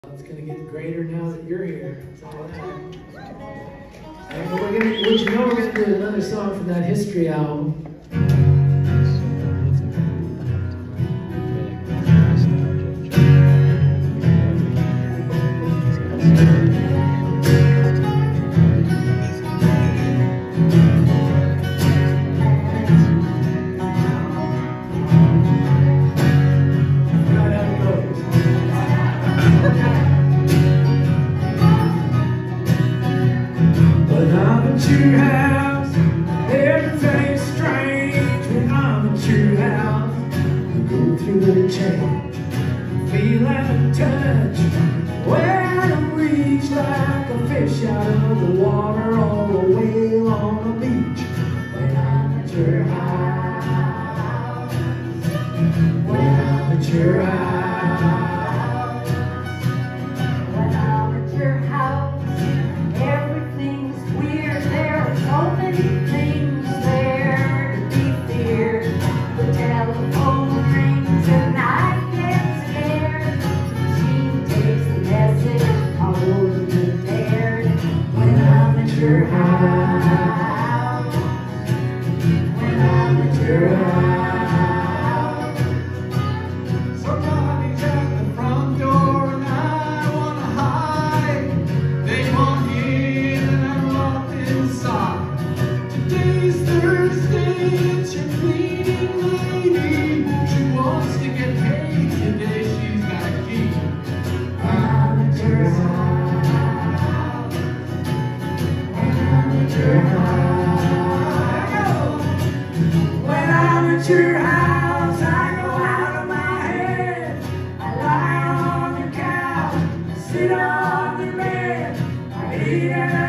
It's going to get greater now that you're here. That's all that. And we're gonna, you know, we're going to do another song from that History album. Your house, everything's strange when I'm at your house. You go through the change, feel out of touch. Well, I reach like a fish out of the water, or a whale on a beach. When I'm at your house, when I'm at your house. Your house, when I'm at your house. Somebody's at the front door and I wanna hide. They want in and I want inside. Today's Thursday, it's your cleaning lady. She wants to get paid today, she's got a key. I'm at your house. Your house. When I'm at your house, I go out of my head. I lie on the couch, I sit on the bed, I eat